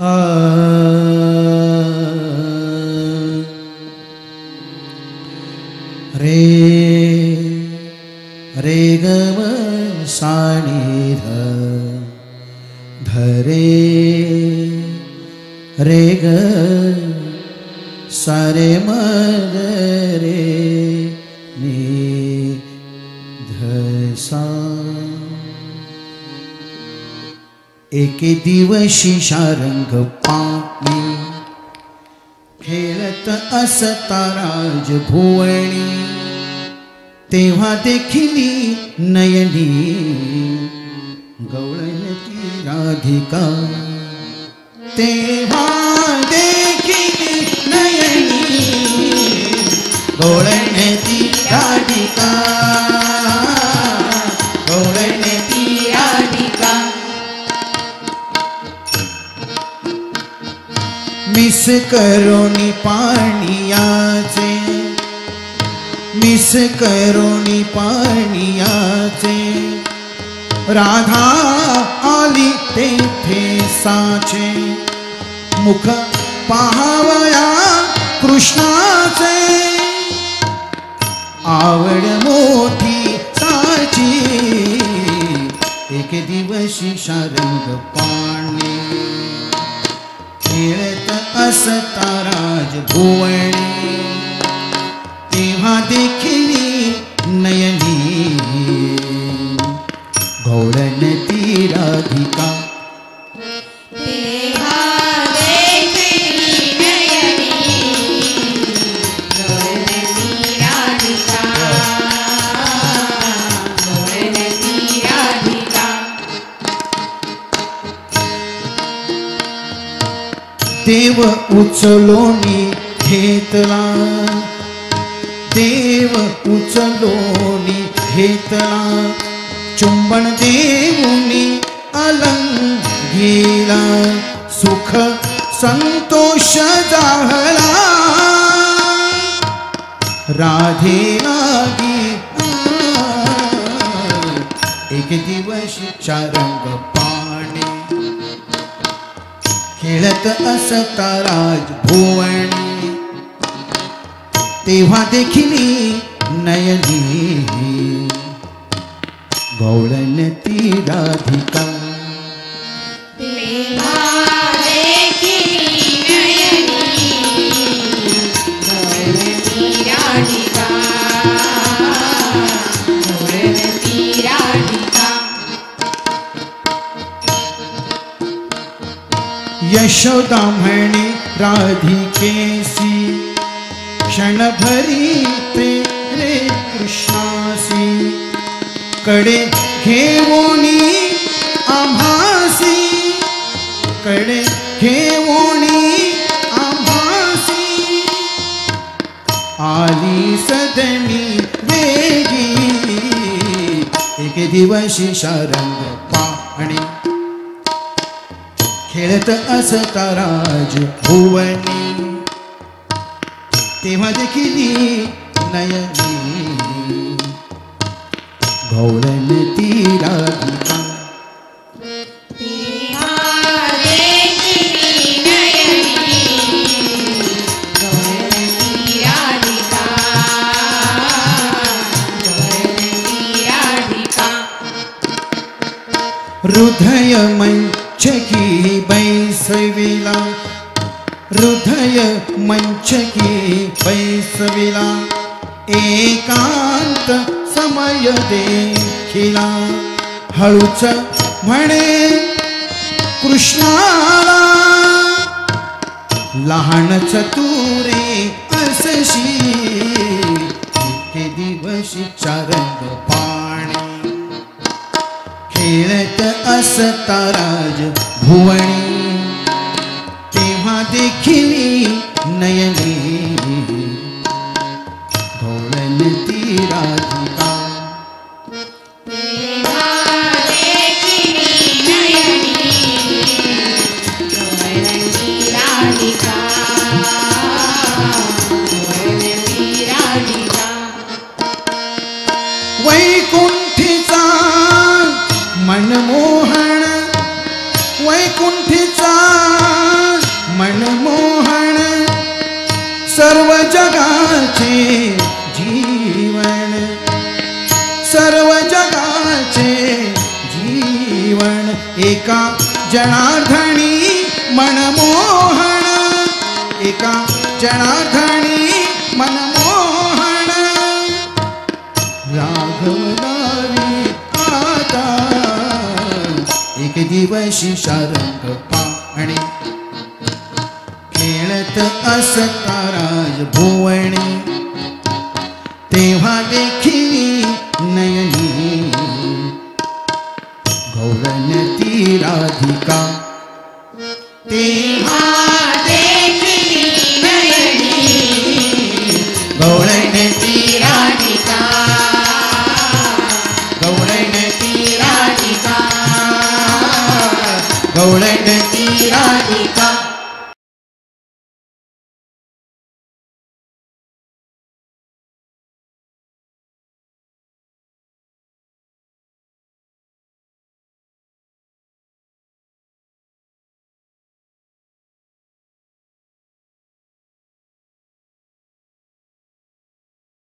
आ रे रे ग म सा नि ध रे रे ग सा रे म ग रे नि ध सा। एके दिवशी शारंग पाणी खेळत असता राजभुवनी, तेव्हा देखिली नयनी गवळणती राधिका। तेव्हा देखिली नयनी गवळणती राधिका, गवळणती राधिका। मिस करोनी पाणियाचे, मिस करोनी पाणियाचे, राधा आली तेथे साचे। मुख पाहावया कृष्णाचे, आवड मोठी साची। एक दिवशी शारंग पाणी खेळत असता राजभुवनी, तेव्हा देखिली नयनी गवळणती राधिका। तेव्हा देखिली नयनी गवळणती राधिका, गवळणती राधिका। देव उचलोनी घेतला, देव उचलोनी घेतला, चुंबन देऊनी अलंघिला। सुख संतोष जाहला, राधे लागी एक दिवस शारंग पाणी खेळत असता राजभुवनी, तेव्हा देखिली नयनी गवळणती राधिका। तेव्हा देखिली नयनी गवळणती राधिका, गवळणती राधिका। यशोदा म्हणे राधिकेसी, क्षणभरी प्रेरे कृष्णासी। कडे घेवोनी आभासी, कडे घेवोनी आभासी। आली सदनी वेगी एक दिवशी शारंग पाणी खेळत असता राजभुवनी, तेव्हा देखिली नयनी गवळणती राधिका। तेव्हा देखिली नयनी गवळणती राधिका, गवळणती राधिका। हृदय मंचकी बैसविला, हृदय मंचकी बैसविला। एकांत समय देखिला, हळूच म्हणे कृष्णाला। लहान चतुरे असशी एके दिवशी शारंग पाणी खेळत असता राजभुवनी, तेव्हा देखिली नयनी गवळणती राधिका। तेव्हा देखिली नयनी गवळणती राधिका, गवळणती राधिका। वैकुंठीचा मनमोहन, वैकुंठीचा जीवन सर्व जगाचे जीवन एका जनार्दनी मनमोहन एका जनार्दनी मनमोहन राघवदारी आता एक दिवशी शारंग पाणी खेळत असता राजभुवनी तेव्हा देखिली नयनी गौरनती राधिका तेव्हा देखिली नयनी गौरनती राधिका गौरनती राधिका गौरनती राधिका